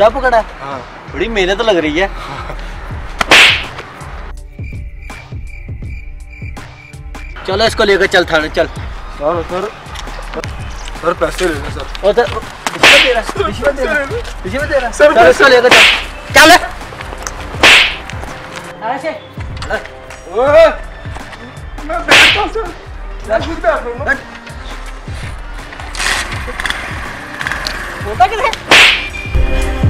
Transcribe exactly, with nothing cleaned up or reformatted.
मुर्गा पकड़ा? हाँ। बड़ी मेहनत लग रही है। चलो इसको लेकर चल थाने चल। सर सर सर पैसे ले सर। और सर रिश्वत दे रहा रिश्वत दे रहा रिश्वत दे रहा सर चल इसको लेकर चल चल। ऐसे ओए मैं बैठता हूं सर। मैं खुद बैठ रहा हूं। होता क्या है?